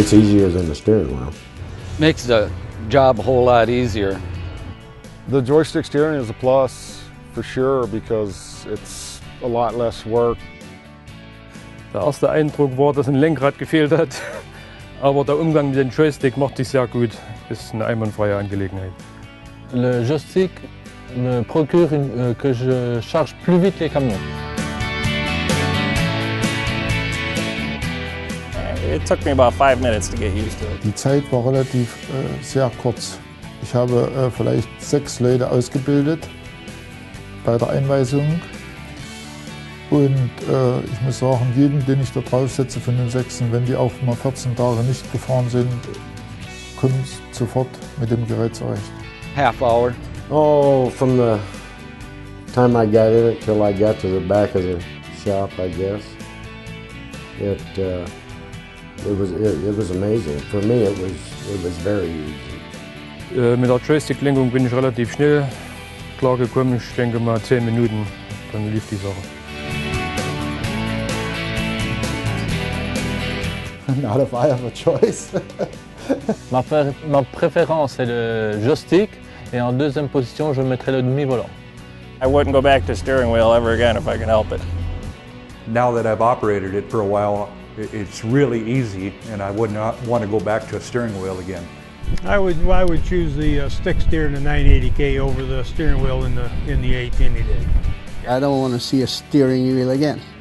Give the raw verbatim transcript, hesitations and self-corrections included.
It's easier than the steering wheel. Makes the job a whole lot easier. The joystick steering is a plus for sure because it's a lot less work. Der erste Eindruck war, dass ein Lenkrad gefehlt hat, aber der Umgang mit dem Joystick macht sich sehr gut. Ist eine einwandfreie Angelegenheit. Le joystick me procure une, euh, que je charge plus vite les camions. It took me about five minutes to get used to it. Die Zeit war relativ äh, sehr kurz. Ich habe äh, vielleicht sechs Leute ausgebildet bei der Einweisung. Und äh, ich muss sagen, jeden, den ich da draufsetze von den Sechsen, wenn die auch mal vierzehn Tage nicht gefahren sind, kommen sofort mit dem Gerät zurecht. Half hour. Oh, from the time I got in it till I got to the back of the shop, I guess. It uh, it was it, it was amazing. For me, it was it was very easy. Äh, mit der Joystick-Lenkung bin ich relativ schnell klar gekommen. Ich denke mal zehn Minuten, dann lief die Sache. Not if I have a choice. Ma, ma préférence est le joystick et en deuxième position je mettrai le demi-volant. I wouldn't go back to steering wheel ever again if I could help it. Now that I've operated it for a while, it's really easy and I would not want to go back to a steering wheel again. I would I would choose the uh, stick steer in the nine eighty K over the steering wheel in the in the eight ten eighty. I don't want to see a steering wheel again.